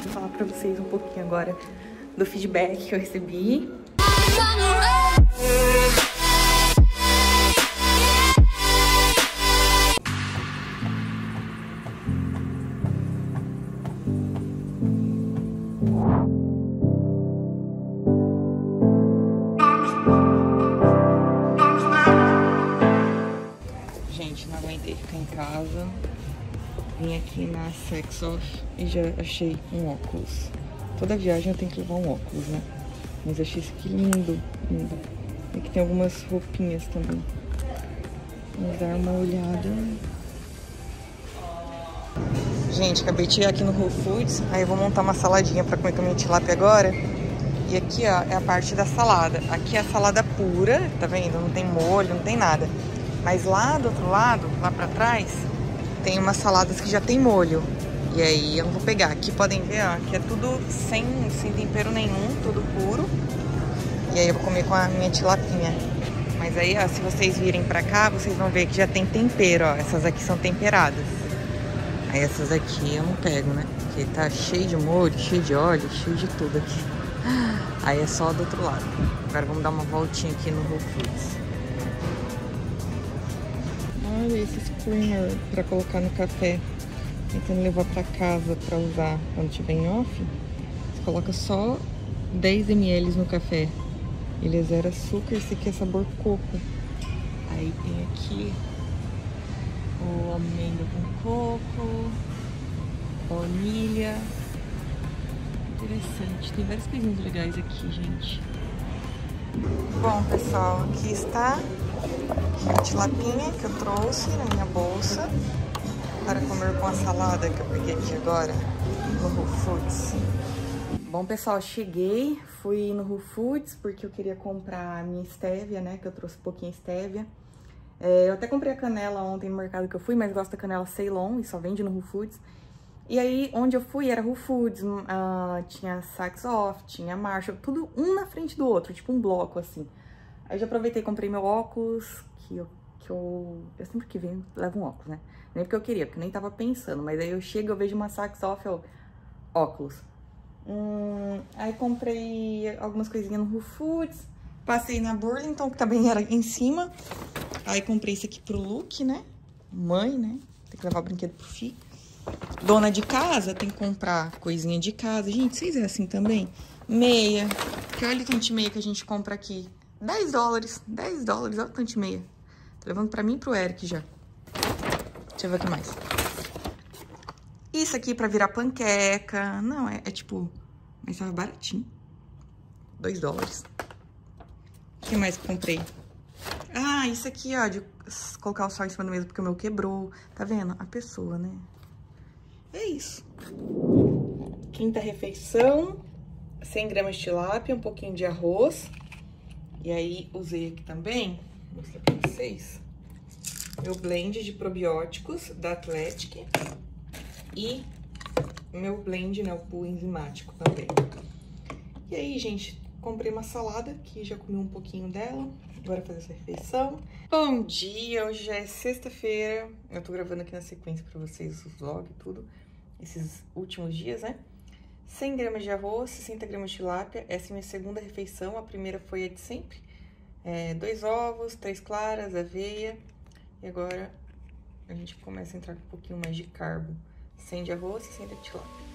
Vou falar pra vocês um pouquinho agora do feedback que eu recebi. Gente, não aguentei ficar em casa. Vim aqui na Saks Off e já achei um óculos. Toda viagem eu tenho que levar um óculos, né? Mas achei isso aqui lindo, lindo. E aqui tem algumas roupinhas também. Vamos dar uma olhada. Gente, acabei de chegar aqui no Whole Foods. Aí eu vou montar uma saladinha pra comer com a minha tilápia agora. E aqui, ó, é a parte da salada. Aqui é a salada pura, tá vendo? Não tem molho, não tem nada. Mas lá do outro lado, lá pra trás, tem umas saladas que já tem molho. E aí eu não vou pegar. Aqui podem ver, ó, que é tudo sem tempero nenhum, tudo puro. E aí eu vou comer com a minha tilapinha. Mas aí, ó, se vocês virem pra cá, vocês vão ver que já tem tempero, ó. Essas aqui são temperadas. Aí essas aqui eu não pego, né? Porque tá cheio de molho, cheio de óleo, cheio de tudo aqui. Aí é só do outro lado. Agora vamos dar uma voltinha aqui no Whole Foods. Olha esse creamer pra colocar no café. Tentando levar pra casa pra usar quando tiver em off. Você coloca só 10 ml no café. Ele é zero açúcar, esse aqui é sabor coco. Aí tem aqui o amêndoa com coco, baunilha. Interessante, tem várias coisinhas legais aqui, gente. Bom, pessoal, aqui está a tilapinha que eu trouxe na minha bolsa para comer com a salada que eu peguei aqui agora no Whole Foods. Bom, pessoal, cheguei, fui no Whole Foods porque eu queria comprar a minha stevia, né, que eu trouxe um pouquinho stevia. Eu até comprei a canela ontem no mercado que eu fui, mas gosto da canela Ceylon e só vende no Whole Foods. E aí, onde eu fui era Whole Foods, tinha Saks Off, tinha Marshall, tudo um na frente do outro, tipo um bloco, assim. Aí já aproveitei e comprei meu óculos, que eu sempre que venho levo um óculos, né? Nem porque eu queria, porque eu nem tava pensando, mas aí eu chego, eu vejo uma Saks Off, óculos. Aí comprei algumas coisinhas no Whole Foods, passei na Burlington, que também era aqui em cima. Aí comprei esse aqui pro Luke, né? Mãe, né? Tem que levar o brinquedo pro filho. Dona de casa tem que comprar coisinha de casa. Gente, vocês é assim também? Meia. Que olha o tanto de meia que a gente compra aqui. 10 dólares. 10 dólares, olha o tanto de meia. Tô levando pra mim e pro Eric já. Deixa eu ver o que mais. Isso aqui pra virar panqueca. Não, é tipo... Mas tava baratinho. 2 dólares. O que mais que eu comprei? Ah, isso aqui, ó, de colocar o sol em cima do mesa porque o meu quebrou. Tá vendo? A pessoa, né? É isso. Quinta refeição. 100 gramas de tilápia, um pouquinho de arroz. E aí, usei aqui também, vou mostrar pra vocês, meu blend de probióticos da Athletic. E meu blend, né, o pool enzimático também. E aí, gente, comprei uma salada, que já comi um pouquinho dela. Agora fazer essa refeição. Bom dia, hoje já é sexta-feira. Eu tô gravando aqui na sequência pra vocês os vlogs e tudo. Esses últimos dias, né? 100 gramas de arroz, 60 gramas de tilápia. Essa é a minha segunda refeição. A primeira foi a de sempre. 2 ovos, 3 claras, aveia. E agora a gente começa a entrar com um pouquinho mais de carbo. 100 de arroz, 60 de tilápia.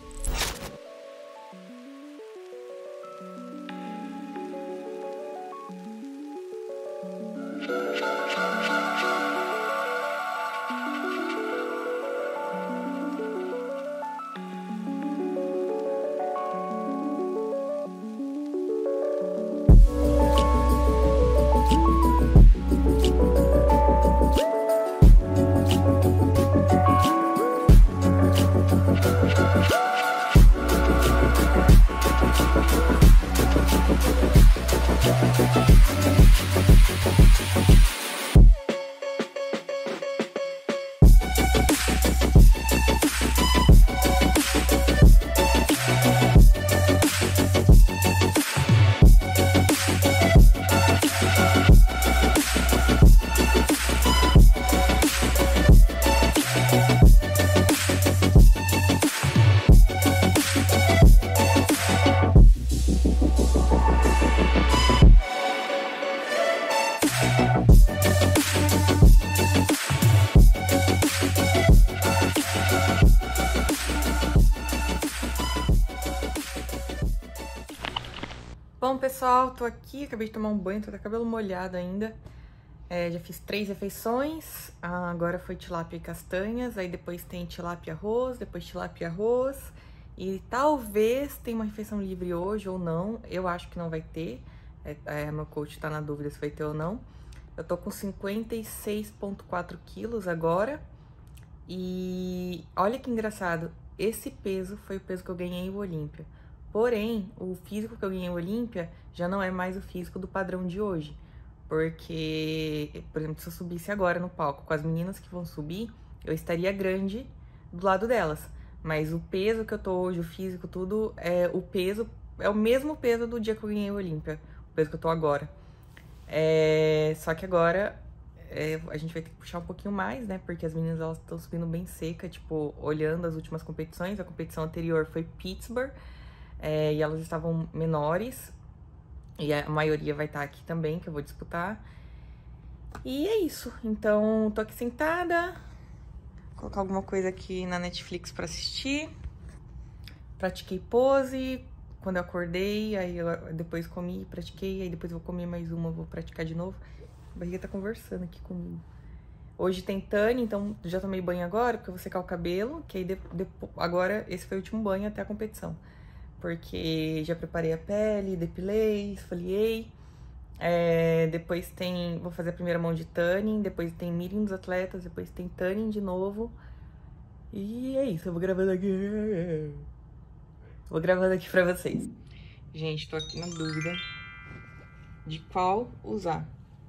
Bom, pessoal, tô aqui, acabei de tomar um banho, tô com o cabelo molhado ainda. Já fiz 3 refeições, agora foi tilápia e castanhas, aí depois tem tilápia arroz, depois tilápia arroz. E talvez tenha uma refeição livre hoje ou não, eu acho que não vai ter. Meu coach tá na dúvida se vai ter ou não. Eu tô com 56,4 quilos agora. E olha que engraçado, esse peso foi o peso que eu ganhei em Olímpia. Porém, o físico que eu ganhei em Olímpia já não é mais o físico do padrão de hoje. Porque, por exemplo, se eu subisse agora no palco com as meninas que vão subir, eu estaria grande do lado delas. Mas o peso que eu tô hoje, o físico, tudo, é o mesmo peso do dia que eu ganhei em Olímpia. O peso que eu tô agora. Só que agora a gente vai ter que puxar um pouquinho mais, né? Porque as meninas, elas estão subindo bem seca, tipo, olhando as últimas competições. A competição anterior foi Pittsburgh, e elas estavam menores. E a maioria vai estar aqui também, que eu vou disputar. E é isso. Então, tô aqui sentada. Vou colocar alguma coisa aqui na Netflix pra assistir. Pratiquei pose quando eu acordei, aí eu depois comi, pratiquei, aí depois vou comer mais uma, vou praticar de novo. A barriga tá conversando aqui comigo. Hoje tem Tânia, então já tomei banho agora, porque eu vou secar o cabelo, que aí agora esse foi o último banho até a competição. Porque já preparei a pele, depilei, esfoliei. Depois vou fazer a primeira mão de tanning, depois tem meeting dos atletas, depois tem tanning de novo. E é isso, eu vou gravando aqui. Vou gravando aqui pra vocês. Gente, tô aqui na dúvida de qual usar.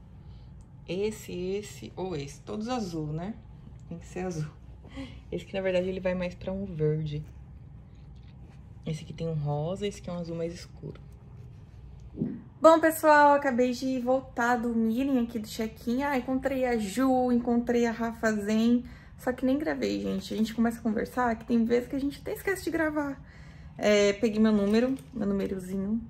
Esse ou esse. Todos azul, né? Tem que ser azul. Esse aqui, na verdade, ele vai mais pra um verde. Esse aqui tem um rosa, esse aqui é um azul mais escuro. Bom, pessoal, acabei de voltar do meeting aqui do check-in. Encontrei a Ju, encontrei a Rafa Zen. Só que nem gravei, gente. A gente começa a conversar, que tem vezes que a gente até esquece de gravar. Peguei meu númerozinho,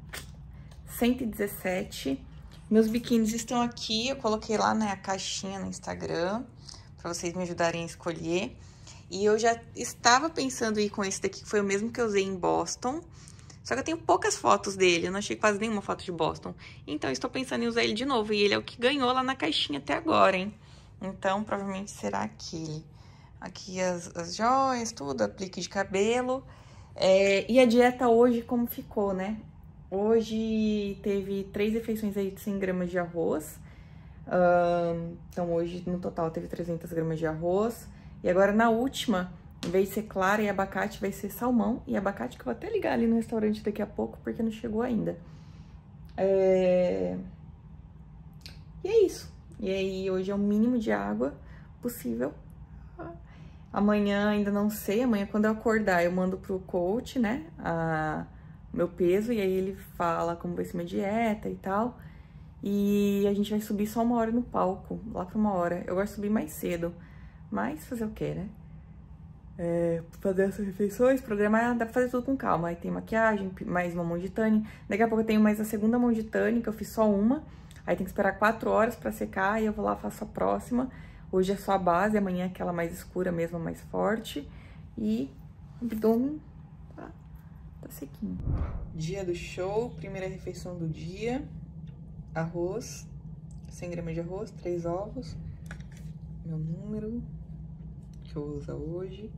117. Meus biquínis estão aqui, eu coloquei lá na caixinha no Instagram, pra vocês me ajudarem a escolher. E eu já estava pensando em ir com esse daqui, que foi o mesmo que eu usei em Boston. Só que eu tenho poucas fotos dele, eu não achei quase nenhuma foto de Boston. Então, eu estou pensando em usar ele de novo. E ele é o que ganhou lá na caixinha até agora, hein? Então, provavelmente será aquele. Aqui as joias, tudo, aplique de cabelo. E a dieta hoje, como ficou, né? Hoje teve 3 refeições aí de 100 gramas de arroz. Então, hoje, no total, teve 300 gramas de arroz. E agora, na última, em vez de ser clara e abacate, vai ser salmão e abacate, que eu vou até ligar ali no restaurante daqui a pouco, porque não chegou ainda. E é isso. E aí, hoje é o mínimo de água possível. Amanhã ainda não sei, amanhã quando eu acordar eu mando pro coach, né, meu peso, e aí ele fala como vai ser minha dieta e tal. E a gente vai subir só 1 hora no palco, lá pra 1 hora. Eu gosto de subir mais cedo. Mas fazer o quê, né? Fazer essas refeições, programar, dá pra fazer tudo com calma. Aí tem maquiagem, mais uma mão de tanning. Daqui a pouco eu tenho mais a segunda mão de tanning, que eu fiz só uma. Aí tem que esperar 4 horas pra secar, e eu vou lá, faço a próxima. Hoje é só a base, amanhã é aquela mais escura mesmo, mais forte. E o abdômen tá sequinho. Dia do show, primeira refeição do dia. Arroz, 100 gramas de arroz, 3 ovos. Meu número que eu vou usar hoje.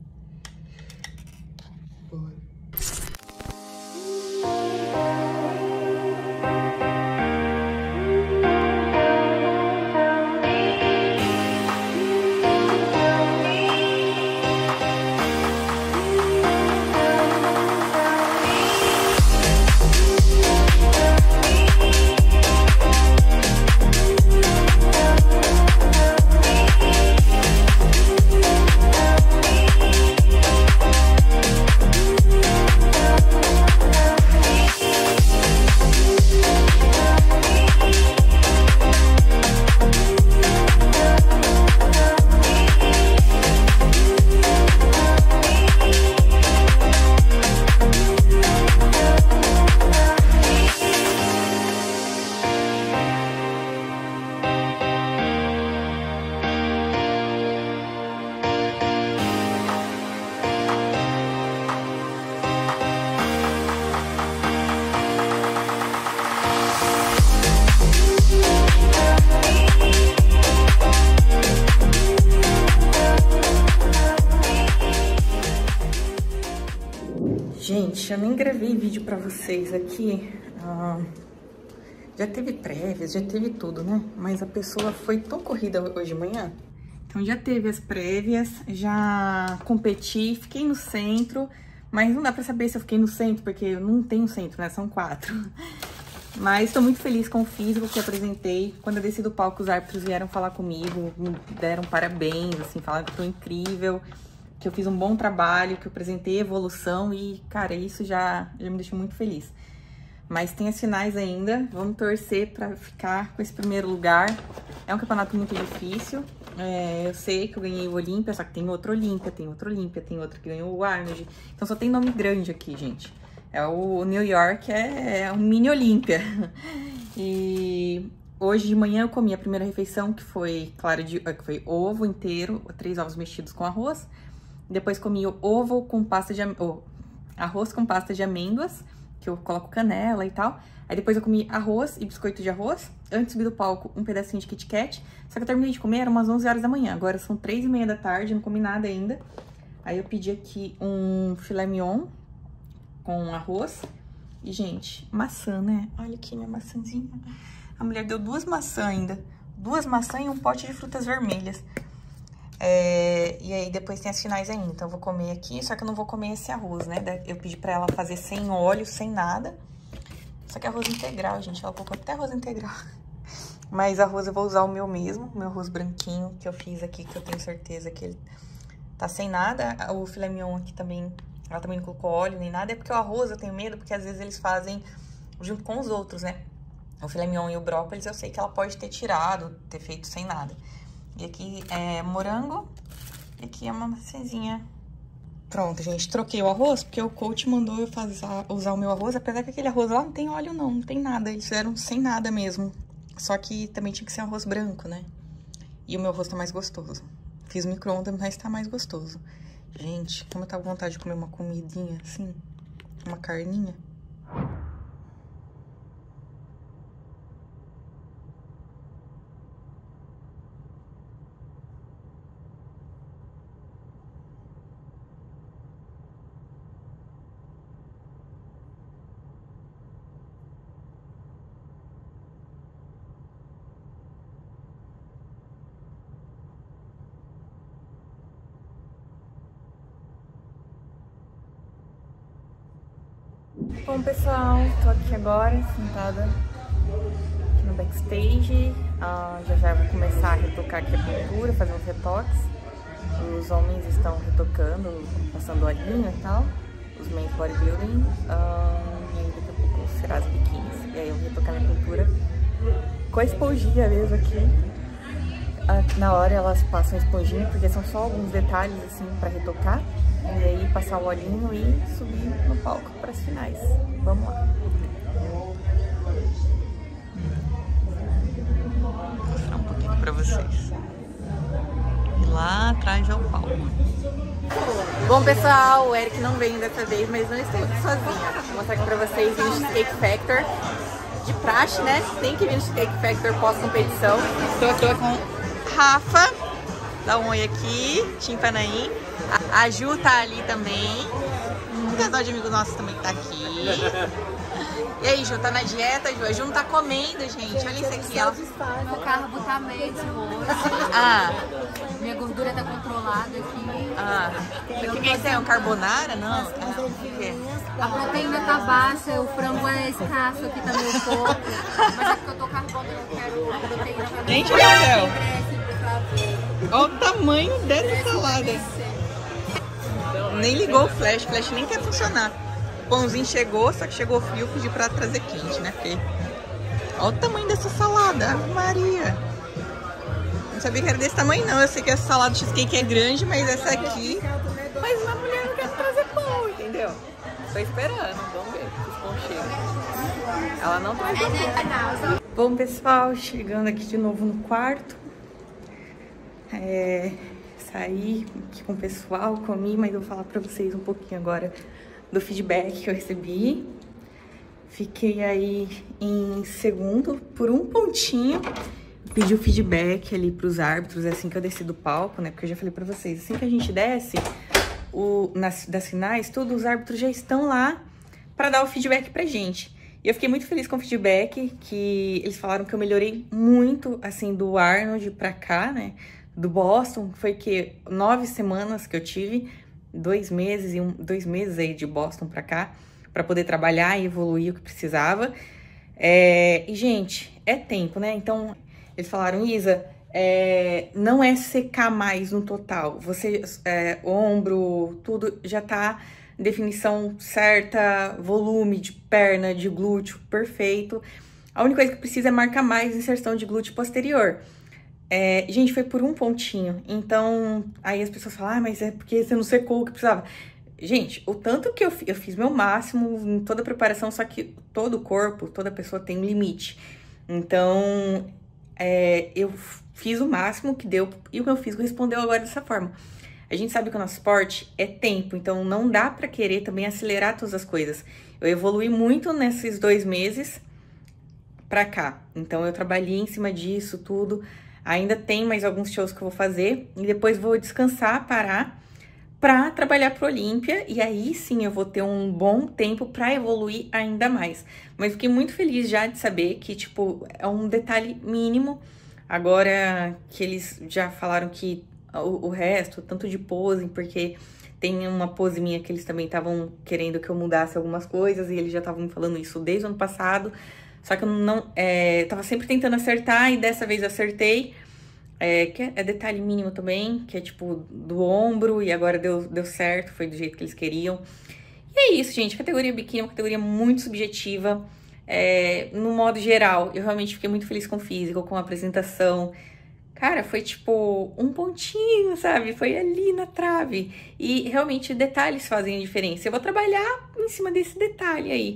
Bora. Gente, eu nem gravei vídeo pra vocês aqui. Já teve prévias, já teve tudo, né? Mas a pessoa foi tão corrida hoje de manhã. Então já teve as prévias, já competi, fiquei no centro. Mas não dá pra saber se eu fiquei no centro, porque eu não tenho centro, né? São 4. Mas tô muito feliz com o físico que apresentei. Quando eu desci do palco, os árbitros vieram falar comigo, me deram parabéns, assim, falaram que eu tô incrível, que eu fiz um bom trabalho, que eu apresentei evolução e, cara, isso já me deixou muito feliz. Mas tem as finais ainda, vamos torcer pra ficar com esse primeiro lugar. É um campeonato muito difícil, eu sei que eu ganhei o Olímpia, só que tem outro Olímpia, tem outro que ganhou o Arnold. Então só tem nome grande aqui, gente. O New York é um mini Olímpia. E hoje de manhã eu comi a primeira refeição, que foi que foi ovo inteiro, 3 ovos mexidos com arroz. Depois comi o ovo com pasta de arroz com pasta de amêndoas, que eu coloco canela e tal. Aí depois eu comi arroz e biscoito de arroz. Antes de subir do palco, um pedacinho de Kit Kat. Só que eu terminei de comer, era umas 11 horas da manhã. Agora são 3h30 da tarde, não comi nada ainda. Aí eu pedi aqui um filé mignon com arroz. E, gente, maçã, né? Olha aqui minha maçãzinha. A mulher deu 2 maçãs ainda. 2 maçãs e um pote de frutas vermelhas. E aí depois tem as finais ainda. Então eu vou comer aqui, só que eu não vou comer esse arroz, né? Eu pedi pra ela fazer sem óleo, sem nada. Só que é arroz integral, gente. Ela colocou até arroz integral. Mas arroz eu vou usar o meu mesmo. O meu arroz branquinho que eu fiz aqui, que eu tenho certeza que ele tá sem nada. O filé mignon aqui também, ela também não colocou óleo nem nada. É porque o arroz eu tenho medo, porque às vezes eles fazem junto com os outros, né? O filé mignon e o brócolis eu sei que ela pode ter tirado, ter feito sem nada. E aqui é morango. E aqui é uma maçãzinha. Pronto, gente, troquei o arroz, porque o coach mandou eu usar o meu arroz, apesar que aquele arroz lá não tem óleo não tem nada, eles fizeram sem nada mesmo. Só que também tinha que ser arroz branco, né? E o meu arroz tá mais gostoso. Fiz micro-ondas, mas tá mais gostoso. Gente, como eu tava com vontade de comer uma comidinha assim, uma carninha. Bom, pessoal, tô aqui agora, sentada aqui no backstage. Já vou começar a retocar aqui a pintura, fazer uns retoques. Os homens estão retocando, passando olhinho e tal, os men's bodybuilding. E daqui a pouco será as biquínis. E aí eu vou retocar minha pintura com a esponjinha mesmo aqui. Na hora elas passam a esponjinha, porque são só alguns detalhes assim pra retocar. E aí passar o olhinho e subir no palco para as finais. Vamos lá. Vou mostrar um pouquinho para vocês. E lá atrás é o palco. Bom, pessoal, o Eric não veio dessa vez, mas não estou aqui sozinha. Vou mostrar aqui para vocês o Cheesecake Factor. De praxe, né? Tem que vir no Cheesecake Factor pós-competição. Estou aqui com Rafa. Dá um oi aqui. Timpanaí. A Ju tá ali também. Um casal de amigos nossos também tá aqui. E aí, Ju, tá na dieta, Ju? A Ju não tá comendo, gente. Olha isso aqui, ela... Meu carbo tá mesmo hoje. Minha gordura tá controlada aqui. O que é isso aí? Um carbonara? Não. A proteína tá baixa, o frango é escasso, aqui tá meio pouco. Mas é porque eu tô carbono, eu não quero proteína. Gente, olha o céu. Olha o tamanho dessa salada. Nem ligou o flash nem quer funcionar. O pãozinho chegou, só que chegou frio, pedi pra trazer quente, né, Fê? Olha o tamanho dessa salada, Ave Maria. Não sabia que era desse tamanho, não. Eu sei que essa salada cheesecake é grande, mas essa aqui... Mas a mulher não quer trazer pão, entendeu? Tô esperando, vamos ver se o pão chega. Ela não traz pão. Bom, pessoal, chegando aqui de novo no quarto. Saí aqui com o pessoal, comi, mas eu vou falar pra vocês um pouquinho agora do feedback que eu recebi. Fiquei aí em segundo por um pontinho. Pedi o feedback ali pros árbitros assim que eu desci do palco, né? Porque eu já falei pra vocês, assim que a gente desce, das finais, tudo, os árbitros já estão lá para dar o feedback pra gente. E eu fiquei muito feliz com o feedback, que eles falaram que eu melhorei muito, assim, do Arnold pra cá, né? Do Boston, foi que 9 semanas que eu tive, 2 meses aí de Boston pra cá, pra poder trabalhar e evoluir o que precisava. E, gente, é tempo, né? Então, eles falaram, Isa, não é secar mais no total. Você, ombro, tudo já tá definição certa, volume de perna, de glúteo, perfeito. A única coisa que precisa é marcar mais inserção de glúteo posterior. Gente, foi por um pontinho. Então, aí as pessoas falam, mas é porque você não secou o que precisava. Gente, o tanto que eu fiz meu máximo em toda a preparação, só que todo o corpo, toda pessoa tem um limite. Então, eu fiz o máximo que deu e o meu físico respondeu agora dessa forma. A gente sabe que o nosso esporte é tempo, então não dá pra querer também acelerar todas as coisas. Eu evolui muito nesses 2 meses pra cá. Então eu trabalhei em cima disso, tudo. Ainda tem mais alguns shows que eu vou fazer. E depois vou descansar, parar, pra trabalhar pro Olímpia. E aí sim eu vou ter um bom tempo pra evoluir ainda mais. Mas fiquei muito feliz já de saber que, tipo, é um detalhe mínimo. Agora que eles já falaram que o resto, tanto de pose, porque tem uma pose minha que eles também estavam querendo que eu mudasse algumas coisas, e eles já estavam me falando isso desde o ano passado, só que eu não, tava sempre tentando acertar, e dessa vez eu acertei, que é detalhe mínimo também, que é tipo do ombro, e agora deu certo, foi do jeito que eles queriam. E é isso, gente, categoria biquíni é uma categoria muito subjetiva, no modo geral, eu realmente fiquei muito feliz com o físico, com a apresentação. Cara, foi tipo um pontinho, sabe? Foi ali na trave. E realmente detalhes fazem a diferença. Eu vou trabalhar em cima desse detalhe aí.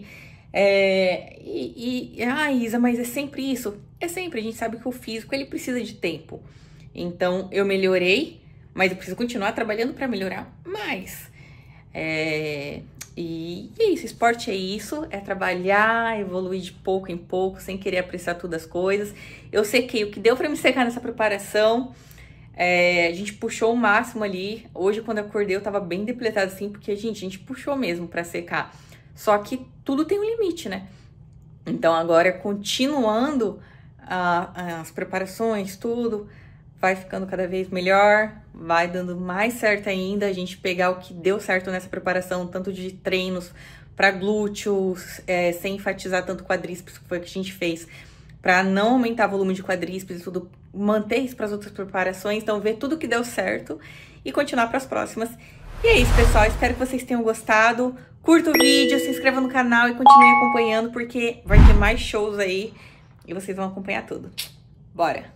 Isa, mas é sempre isso? É sempre. A gente sabe que o físico, ele precisa de tempo. Então, eu melhorei, mas eu preciso continuar trabalhando para melhorar mais. E é isso, esporte é isso, é trabalhar, evoluir de pouco em pouco, sem querer apressar todas as coisas. Eu sequei o que deu pra me secar nessa preparação, a gente puxou o máximo ali. Hoje, quando eu acordei, eu tava bem depletada assim, porque, gente, a gente puxou mesmo pra secar. Só que tudo tem um limite, né? Então, agora, continuando as preparações, tudo, vai ficando cada vez melhor, vai dando mais certo ainda, a gente pegar o que deu certo nessa preparação, tanto de treinos para glúteos, sem enfatizar tanto quadríceps, que foi o que a gente fez, para não aumentar o volume de quadríceps e tudo, manter isso para as outras preparações, então ver tudo que deu certo e continuar para as próximas. E é isso, pessoal, espero que vocês tenham gostado, curta o vídeo, se inscreva no canal e continue acompanhando, porque vai ter mais shows aí e vocês vão acompanhar tudo. Bora!